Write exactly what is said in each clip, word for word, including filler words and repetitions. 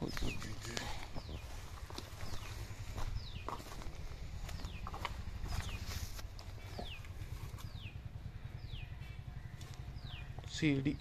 സീഡി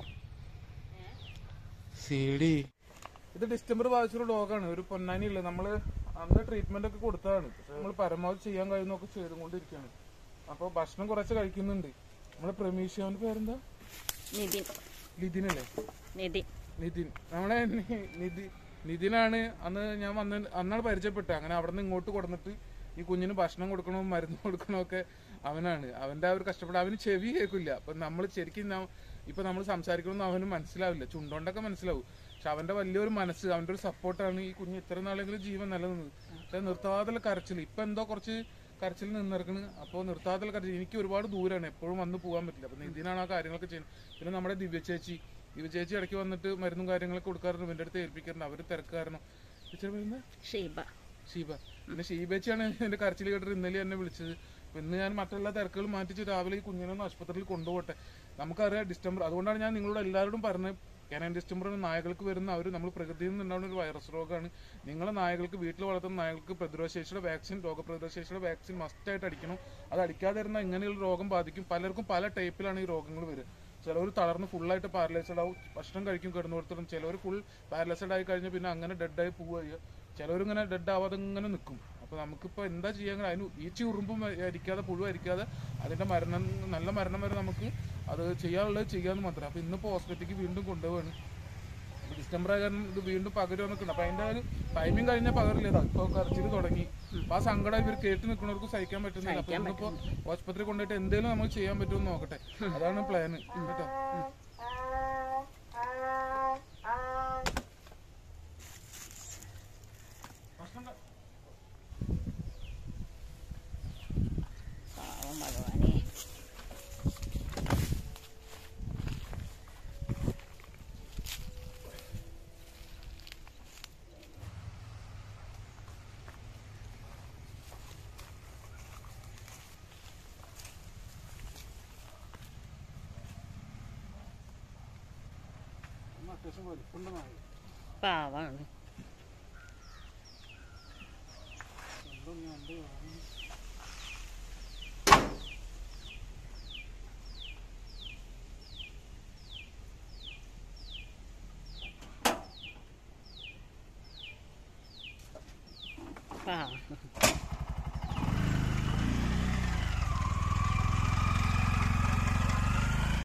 സീഡി ഇത് ഡിസ്റ്റംബർ ബാധിച്ചൊരു ഡോഗാണ്, ഒരു പൊന്നാനി ഉള്ളത്. നമ്മള് അന്ന് ട്രീറ്റ്മെന്റ് ഒക്കെ കൊടുത്തതാണ്. നമ്മൾ പരമാവധി ചെയ്യാൻ കഴിയുന്നൊക്കെ ചെയ്തുകൊണ്ടിരിക്കുകയാണ്. അപ്പൊ ഭക്ഷണം കുറച്ച് കഴിക്കുന്നുണ്ട്. നമ്മളെ പ്രമീഷന്റെ പേരെന്താ? നിതിൻ. നിതിനല്ലേ? നിതിൻ. നിതിൻ നമ്മളെ നിധി നിതിനാണ് അന്ന് ഞാൻ വന്ന് അന്നാണ് പരിചയപ്പെട്ടത്. അങ്ങനെ അവിടെ നിന്ന് ഇങ്ങോട്ട് കൊടുത്തിട്ട് ഈ കുഞ്ഞിന് ഭക്ഷണം കൊടുക്കണോ മരുന്ന് കൊടുക്കണോ ഒക്കെ അവനാണ്. അവന്റെ ആ ഒരു കഷ്ടപ്പെട്ട് അവന് ചെവി കേൾക്കില്ല. അപ്പൊ നമ്മൾ ശരിക്കും ഇപ്പൊ നമ്മൾ സംസാരിക്കണമെന്ന് അവന് മനസ്സിലാവില്ല, ചുണ്ടോണ്ടൊക്കെ മനസ്സിലാവും. പക്ഷെ അവന്റെ വലിയൊരു മനസ്സ്, അവന്റെ ഒരു സപ്പോർട്ടാണ് ഈ കുഞ്ഞ് ഇത്ര നാളെങ്കിലും ജീവൻ നിലനിന്നത്. പക്ഷെ നിർത്താതെ കരച്ചിൽ, ഇപ്പൊ എന്തോ കുറച്ച് കരച്ചിൽ നിന്നിറക്കണ്. അപ്പോൾ നിർത്താതെ കരച്ചിൽ. എനിക്ക് ഒരുപാട് ദൂരമാണ്, എപ്പോഴും വന്ന് പോകാൻ പറ്റില്ല. അപ്പൊ നിതിനാണ് ആ കാര്യങ്ങളൊക്കെ ചെയ്യുന്നത്. പിന്നെ നമ്മുടെ ദിവ്യ ചേച്ചി ദിവ്യ ചേച്ചി ഇടയ്ക്ക് വന്നിട്ട് മരുന്നും കാര്യങ്ങളൊക്കെ കൊടുക്കാറുണ്ട്, ഇവന്റെ അടുത്ത് ഏൽപ്പിക്കാറുണ്ട്. അവര് തിരക്കാരണം. ഷീബ ഷീബ പിന്നെ ഷീബേച്ചിയാണ് എന്റെ കരച്ചിൽ കേട്ടിട്ട് ഇന്നലെ എന്നെ വിളിച്ചത്. ഇന്ന് ഞാൻ മറ്റെല്ലാ തിരക്കുകളും മാറ്റിച്ച് രാവിലെ ഈ കുഞ്ഞിനൊന്ന് ആശുപത്രിയിൽ കൊണ്ടുപോട്ടെ. നമുക്കറിയാം ഡിസ്റ്റംബർ, അതുകൊണ്ടാണ് ഞാൻ നിങ്ങളോട് എല്ലാവരോടും പറഞ്ഞത്, കാരണം ഡിസ്റ്റംബർ നായകൾക്ക് വരുന്ന അവർ നമ്മൾ പ്രകൃതിയിൽ നിന്നുണ്ടാവുന്ന ഒരു വൈറസ് രോഗമാണ്. നിങ്ങളെ നായകൾക്ക്, വീട്ടിൽ വളർത്തുന്ന നായകൾക്ക് പ്രതിരോധശേഷിയുടെ വാക്സിൻ, രോഗപ്രതിരോധശേഷിയുടെ വാക്സിൻ മസ്റ്റായിട്ട് അടിക്കണം. അത് അടിക്കാതെ ഇരുന്നാൽ ഇങ്ങനെയുള്ള രോഗം ബാധിക്കും. പലർക്കും പല ടൈപ്പിലാണ് ഈ രോഗങ്ങൾ വരിക. ചിലവർ തളർന്ന് ഫുള്ളായിട്ട് പാരലൈസ്ഡ് ആവും, ഭക്ഷണം കഴിക്കും കിടന്നു കൊടുത്തിടും. ചിലവർ ഫുൾ പാരലൈസ്ഡ് ആയി കഴിഞ്ഞാൽ പിന്നെ അങ്ങനെ ഡെഡായി പോവുക. ചിലവരിങ്ങനെ ഡെഡ് ആവാതെ ഇങ്ങനെ നിൽക്കും. അപ്പൊ നമുക്കിപ്പോ എന്താ ചെയ്യാൻ? അതിന് ഈച്ചി ഉറുമ്പും അരിക്കാതെ പുഴു അരിക്കാതെ അതിന്റെ മരണം, നല്ല മരണം വരെ നമുക്ക് അത് ചെയ്യാനുള്ളത് ചെയ്യാന്ന് മാത്രം. അപ്പൊ ഇന്നിപ്പോ ഹോസ്പിറ്റലിലേക്ക് വീണ്ടും കൊണ്ടുപോവാണ്. ഡിസ്റ്റംബർ ആയ കാരണം ഇത് വീണ്ടും പകരുമെന്നൊക്കെ ഉണ്ട്. അപ്പൊ അതിന്റെ ഒരു ടൈമിങ് കഴിഞ്ഞാൽ പകരില്ല. ഇപ്പൊ കരച്ചിൽ തുടങ്ങി. അപ്പൊ ആ സങ്കടം ഇവർ കേട്ട് നിൽക്കുന്നവർക്ക് സഹിക്കാൻ പറ്റുന്നില്ല. അപ്പൊ ഇന്നിപ്പോ ആശുപത്രി കൊണ്ടുപോയിട്ട് എന്തെങ്കിലും നമുക്ക് ചെയ്യാൻ പറ്റുമെന്ന് നോക്കട്ടെ. അതാണ് പ്ലാന് കേട്ടോ. ഭഗവാനെ പാവാണ്.